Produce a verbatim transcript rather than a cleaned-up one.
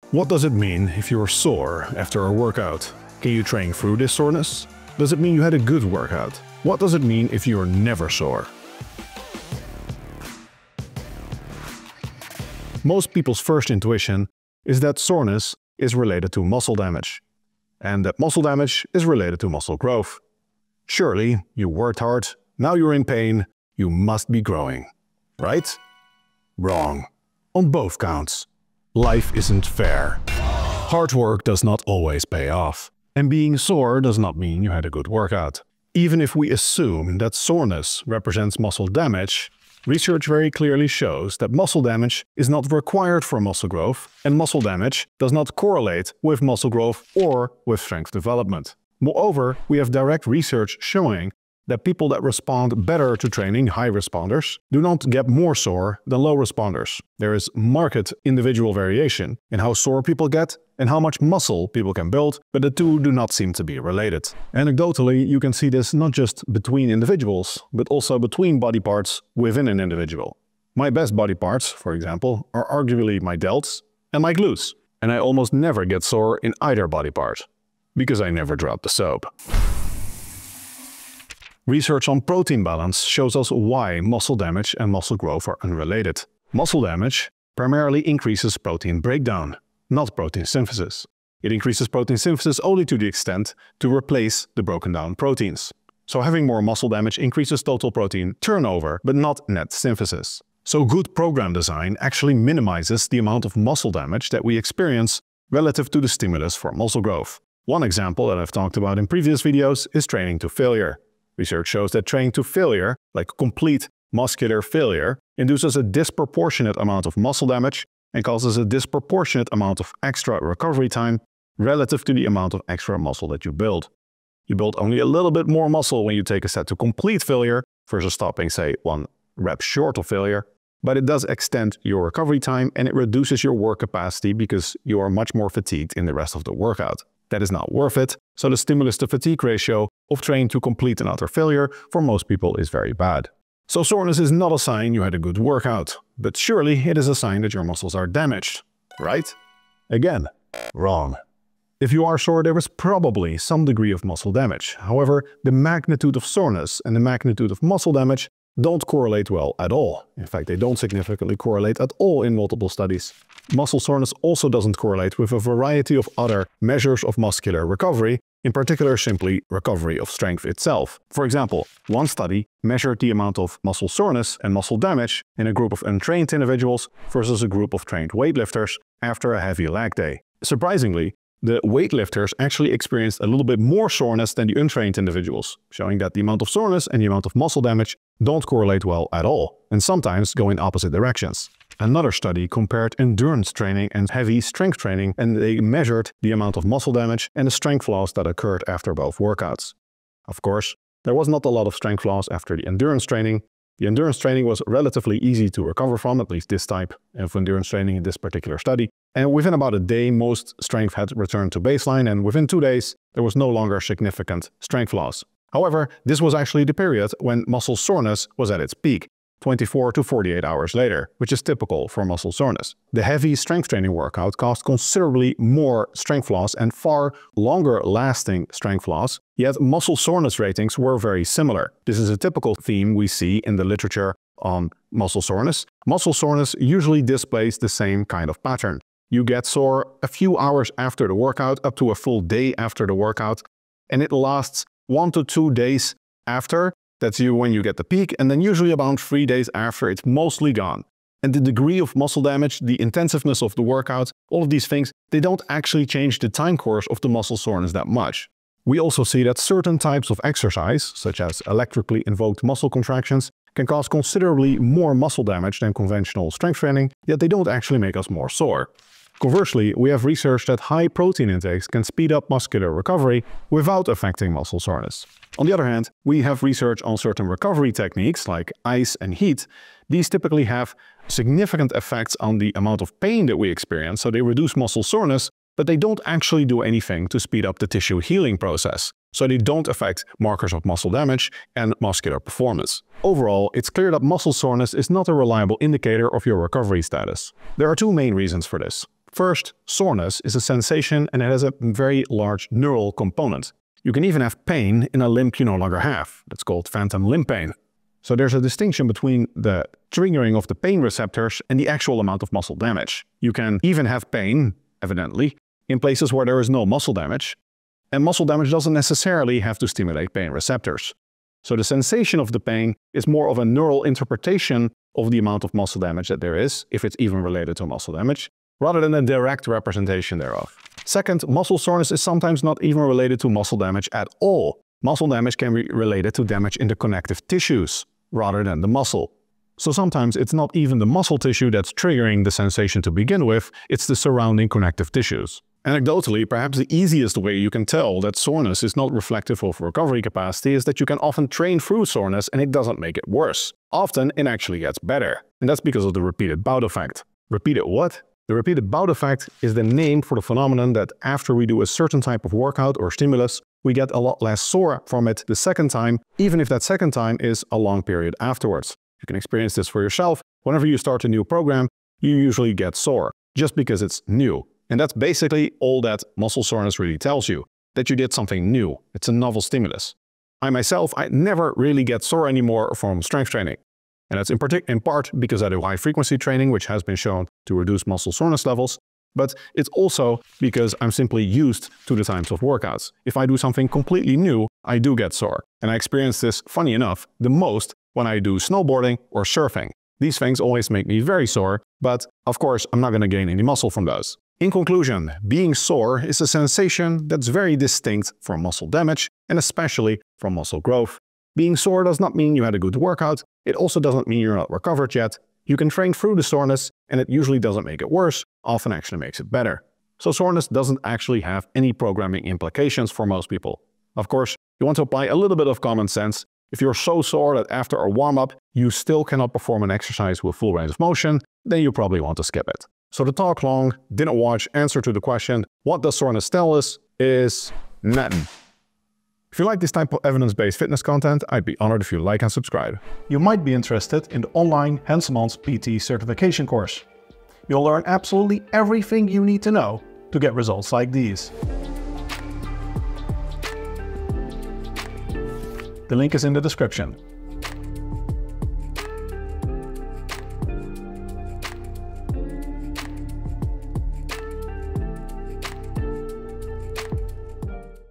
What does it mean if you're sore after a workout? Can you train through this soreness? Does it mean you had a good workout? What does it mean if you're never sore? Most people's first intuition is that soreness is related to muscle damage, and that muscle damage is related to muscle growth. Surely, you worked hard, now you're in pain, you must be growing. Right? Wrong. On both counts. Life isn't fair. Hard work does not always pay off. And being sore does not mean you had a good workout. Even if we assume that soreness represents muscle damage, research very clearly shows that muscle damage is not required for muscle growth, and muscle damage does not correlate with muscle growth or with strength development. Moreover, we have direct research showing that people that respond better to training, high responders, do not get more sore than low responders. There is marked individual variation in how sore people get and how much muscle people can build, but the two do not seem to be related. Anecdotally, you can see this not just between individuals, but also between body parts within an individual. My best body parts, for example, are arguably my delts and my glutes, and I almost never get sore in either body part, because I never drop the soap. Research on protein balance shows us why muscle damage and muscle growth are unrelated. Muscle damage primarily increases protein breakdown, not protein synthesis. It increases protein synthesis only to the extent to replace the broken down proteins. So having more muscle damage increases total protein turnover, but not net synthesis. So good program design actually minimizes the amount of muscle damage that we experience relative to the stimulus for muscle growth. One example that I've talked about in previous videos is training to failure. Research shows that training to failure, like complete muscular failure, induces a disproportionate amount of muscle damage and causes a disproportionate amount of extra recovery time relative to the amount of extra muscle that you build. You build only a little bit more muscle when you take a set to complete failure versus stopping, say, one rep short of failure, but it does extend your recovery time and it reduces your work capacity because you are much more fatigued in the rest of the workout. That is not worth it, so the stimulus to fatigue ratio of training to complete and utter failure for most people is very bad. So soreness is not a sign you had a good workout, but surely it is a sign that your muscles are damaged, right? Again, wrong. If you are sore, there is probably some degree of muscle damage. However, the magnitude of soreness and the magnitude of muscle damage don't correlate well at all. In fact, they don't significantly correlate at all in multiple studies. Muscle soreness also doesn't correlate with a variety of other measures of muscular recovery, in particular simply recovery of strength itself. For example, one study measured the amount of muscle soreness and muscle damage in a group of untrained individuals versus a group of trained weightlifters after a heavy leg day. Surprisingly, the weightlifters actually experienced a little bit more soreness than the untrained individuals, showing that the amount of soreness and the amount of muscle damage don't correlate well at all, and sometimes go in opposite directions. Another study compared endurance training and heavy strength training, and they measured the amount of muscle damage and the strength loss that occurred after both workouts. Of course, there was not a lot of strength loss after the endurance training. The endurance training was relatively easy to recover from, at least this type of endurance training in this particular study. And within about a day, most strength had returned to baseline, and within two days, there was no longer significant strength loss. However, this was actually the period when muscle soreness was at its peak, twenty-four to forty-eight hours later, which is typical for muscle soreness. The heavy strength training workout caused considerably more strength loss and far longer lasting strength loss, yet muscle soreness ratings were very similar. This is a typical theme we see in the literature on muscle soreness. Muscle soreness usually displays the same kind of pattern. You get sore a few hours after the workout, up to a full day after the workout, and it lasts one to two days after. That's you when you get the peak, and then usually about three days after it's mostly gone. And the degree of muscle damage, the intensiveness of the workout, all of these things, they don't actually change the time course of the muscle soreness that much. We also see that certain types of exercise, such as electrically invoked muscle contractions, can cause considerably more muscle damage than conventional strength training, yet they don't actually make us more sore. Conversely, we have research that high protein intakes can speed up muscular recovery without affecting muscle soreness. On the other hand, we have research on certain recovery techniques like ice and heat. These typically have significant effects on the amount of pain that we experience, so they reduce muscle soreness, but they don't actually do anything to speed up the tissue healing process. So they don't affect markers of muscle damage and muscular performance. Overall, it's clear that muscle soreness is not a reliable indicator of your recovery status. There are two main reasons for this. First, soreness is a sensation and it has a very large neural component. You can even have pain in a limb you no longer have. That's called phantom limb pain. So there's a distinction between the triggering of the pain receptors and the actual amount of muscle damage. You can even have pain, evidently, in places where there is no muscle damage. And muscle damage doesn't necessarily have to stimulate pain receptors. So the sensation of the pain is more of a neural interpretation of the amount of muscle damage that there is, if it's even related to muscle damage, rather than a direct representation thereof. Second, muscle soreness is sometimes not even related to muscle damage at all. Muscle damage can be related to damage in the connective tissues, rather than the muscle. So sometimes it's not even the muscle tissue that's triggering the sensation to begin with, it's the surrounding connective tissues. Anecdotally, perhaps the easiest way you can tell that soreness is not reflective of recovery capacity is that you can often train through soreness and it doesn't make it worse. Often it actually gets better. And that's because of the repeated bout effect. Repeated what? The repeated bout effect is the name for the phenomenon that after we do a certain type of workout or stimulus, we get a lot less sore from it the second time, even if that second time is a long period afterwards. You can experience this for yourself. Whenever you start a new program, you usually get sore, just because it's new. And that's basically all that muscle soreness really tells you, that you did something new. It's a novel stimulus. I myself, I never really get sore anymore from strength training. And that's in, in part because I do high-frequency training, which has been shown to reduce muscle soreness levels. But it's also because I'm simply used to the types of workouts. If I do something completely new, I do get sore. And I experience this, funny enough, the most when I do snowboarding or surfing. These things always make me very sore, but of course I'm not going to gain any muscle from those. In conclusion, being sore is a sensation that's very distinct from muscle damage and especially from muscle growth. Being sore does not mean you had a good workout. It also doesn't mean you're not recovered yet. You can train through the soreness and it usually doesn't make it worse, often actually makes it better. So soreness doesn't actually have any programming implications for most people. Of course, you want to apply a little bit of common sense. If you're so sore that after a warm-up you still cannot perform an exercise with full range of motion, then you probably want to skip it. So the talk long, didn't watch, answer to the question, what does soreness tell us, is nothing. If you like this type of evidence-based fitness content, I'd be honored if you like and subscribe. You might be interested in the online Hanselmans P T certification course. You'll learn absolutely everything you need to know to get results like these. The link is in the description.